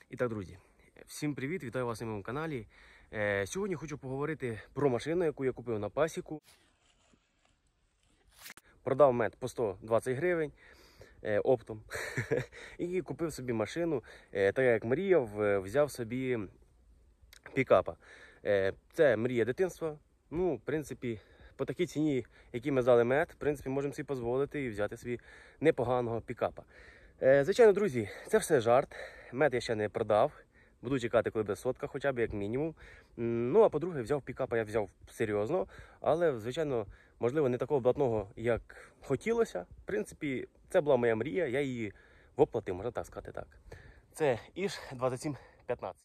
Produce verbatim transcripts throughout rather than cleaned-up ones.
І так, друзі, всім привіт, вітаю вас на моєму каналі. Е, сьогодні хочу поговорити про машину, яку я купив на пасіку. Продав мед по сто двадцять гривень е, оптом. І купив собі машину, е, так як мріяв, е, взяв собі пікапа. Е, це мрія дитинства. Ну, в принципі, по такій ціні, які ми здали мед, в принципі, можемо собі дозволити і взяти собі непоганого пікапа. Е, звичайно, друзі, це все жарт. Мед я ще не продав. Буду чекати, коли буде сотка, хоча б як мінімум. Ну, а по-друге, взяв пікапа, я взяв серйозно. Але, звичайно, можливо, не такого блатного, як хотілося. В принципі, це була моя мрія, я її воплотив, можна так сказати так. Це іж двадцять сім п'ятнадцять.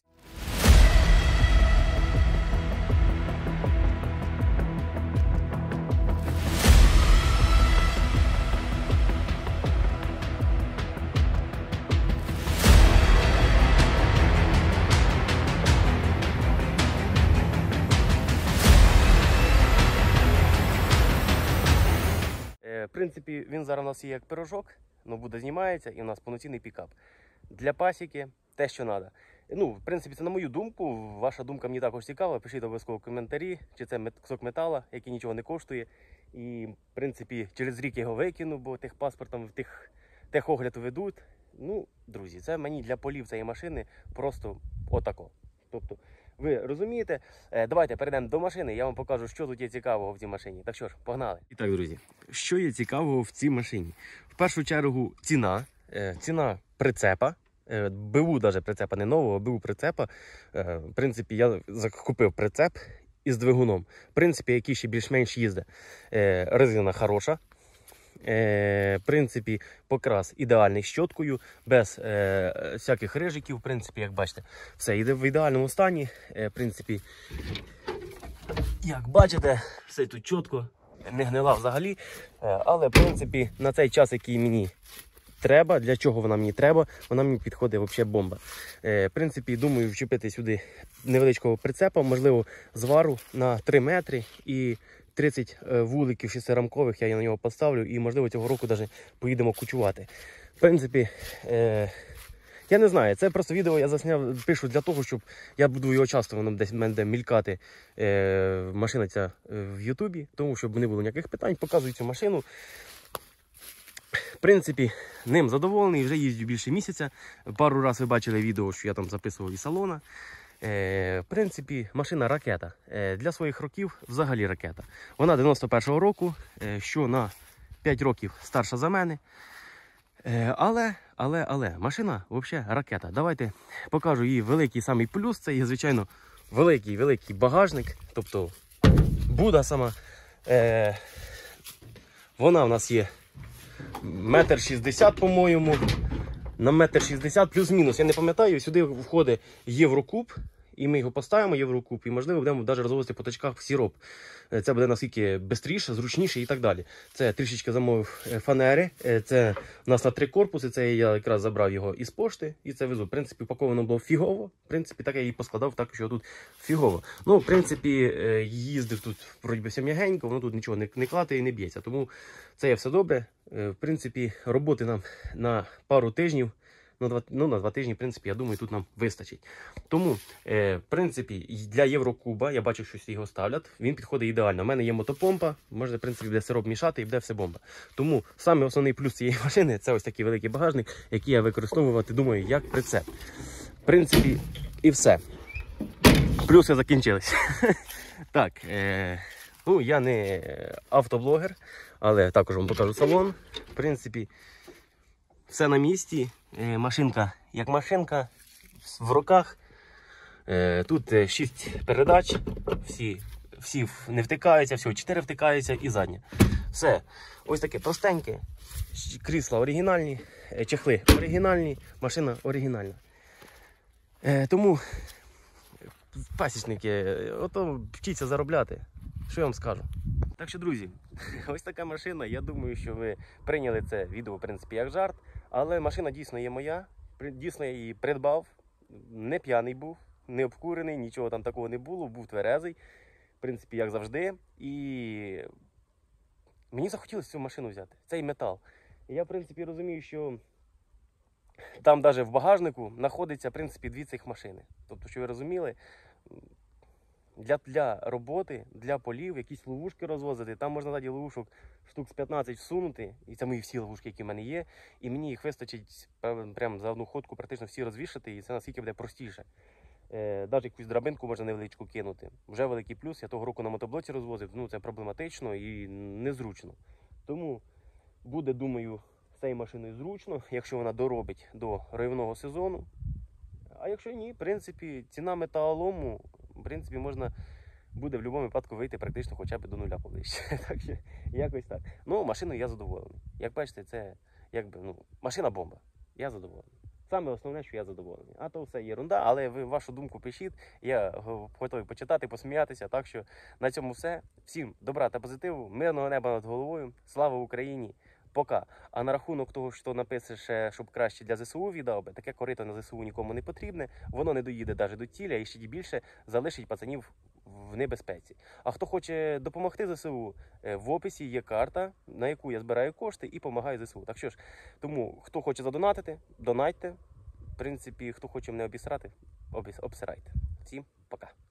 В принципі, він зараз у нас є як пирожок, але буде знімається і у нас повноцінний пікап. Для пасіки те, що треба. Ну, в принципі, це на мою думку. Ваша думка мені також цікава. Пишіть обов'язково в коментарі, чи це кусок метала, який нічого не коштує. І, в принципі, через рік його викину, бо техпаспортом в тих техогляд ведуть. Ну, друзі, це мені для полів цієї машини просто отако. Тобто, ви розумієте? Давайте перейдемо до машини, я вам покажу, що тут є цікавого в цій машині. Так що ж, погнали. І так, друзі, що є цікавого в цій машині? В першу чергу ціна, ціна прицепа, БУ навіть прицепа, не нового, БУ прицепа. В принципі, я закупив прицеп із двигуном, в принципі, який ще більш-менш їздить. Резина хороша. Е, в принципі, покрас ідеальний з щоткою, без е, всяких рижиків, в принципі, як бачите, все йде в ідеальному стані. Е, в принципі, як бачите, все тут чітко, не гнила взагалі, е, але, в принципі, на цей час, який мені треба, для чого вона мені треба, вона мені підходить взагалі бомба. Е, в принципі, думаю, вчепити сюди невеличкого прицепа, можливо, звару на три метри і тридцять вуликів шестирамкових я на нього поставлю і, можливо, цього року навіть поїдемо кучувати. В принципі, е, я не знаю, це просто відео я засняв, пишу для того, щоб я буду його часто, воно десь в мене де мількати, е, машина ця в Ютубі, тому щоб не було ніяких питань, показую цю машину. В принципі, ним задоволений, вже їздю більше місяця. Пару разів ви бачили відео, що я там записував із салона. Е, в принципі, машина ракета. Е, для своїх років взагалі ракета. Вона дев'яносто першого року, е, що на п'ять років старша за мене. Е, але, але, але, машина взагалі ракета. Давайте покажу її великий самий плюс. Це є, звичайно, великий-великий багажник. Тобто, буда сама. Е, вона в нас є метр шістдесят, по-моєму. На метр шістдесят плюс-мінус, я не пам'ятаю, сюди входить Єврокуб, і ми його поставимо, Єврокуб, і, можливо, будемо навіть розвозити по тачках сироп. Це буде наскільки швидше, зручніше і так далі. Це трішечки замовив фанери, це у нас на три корпуси, це я якраз забрав його із пошти, і це везу. В принципі, упаковано було фігово, в принципі, так я її поскладав, так що тут фігово. Ну, в принципі, їздив тут, вроді все м'ягенько, воно тут нічого не, не клатає і не б'ється, тому це є все добре. В принципі, роботи нам на пару тижнів, ну, два, ну, на два тижні, в принципі, я думаю, тут нам вистачить. Тому, е, в принципі, для Єврокуба, я бачив, що його ставлять, він підходить ідеально. У мене є мотопомпа, можна, в принципі, буде сироп мішати і буде все бомба. Тому саме основний плюс цієї машини, це ось такий великий багажник, який я використовувати, думаю, як прицеп. В принципі, і все. Плюси закінчились. Так, е, ну, я не автоблогер, але також вам покажу салон. В принципі, все на місці. Е, машинка як машинка, в руках. Е, тут шість передач, всі, всі не втикаються, всього чотири втикаються і задня. Все. Ось таке простеньке. Крісла оригінальні, чехли оригінальні, машина оригінальна. Е, тому, пасічники, ото вчіться заробляти. Що я вам скажу? Так що, друзі, ось така машина. Я думаю, що ви прийняли це відео, в принципі, як жарт. Але машина дійсно є моя. Дійсно, я її придбав. Не п'яний був, не обкурений, нічого там такого не було. Був тверезий. В принципі, як завжди. І мені захотілося цю машину взяти. Цей метал. І я, в принципі, розумію, що Там навіть в багажнику знаходиться, в принципі, дві цих машини. Тобто, що ви розуміли, для, для роботи, для полів, якісь ловушки розвозити, там можна тоді ловушок штук з п'ятнадцять всунути, і це мої всі ловушки, які в мене є, і мені їх вистачить прямо за одну ходку практично всі розвішати, і це наскільки буде простіше. Е, навіть якусь драбинку можна невеличку кинути. Вже великий плюс, я того року на мотоблоці розвозив, ну це проблематично і незручно. Тому буде, думаю, з цією машиною зручно, якщо вона доробить до ройовного сезону. А якщо ні, в принципі, ціна металолому, в принципі, можна буде в будь-якому випадку вийти практично хоча б до нуля поближче. Так що, якось так. Ну, машиною я задоволений. Як бачите, це якби, ну, машина бомба. Я задоволений. Саме основне, що я задоволений. А то все єрунда, але ви вашу думку пишіть. Я готовий почитати, посміятися. Так що на цьому все. Всім добра та позитиву, мирного неба над головою. Слава Україні! Пока. А на рахунок того, що напишеш, щоб краще для ЗСУ віддав би, таке корито на ЗСУ нікому не потрібне, воно не доїде навіть до тіля і ще більше залишить пацанів в небезпеці. А хто хоче допомогти ЗСУ, в описі є карта, на яку я збираю кошти і допомагаю ЗСУ. Так що ж, тому хто хоче задонатити, донатьте. В принципі, хто хоче мене обісрати, обсирайте. Всім пока.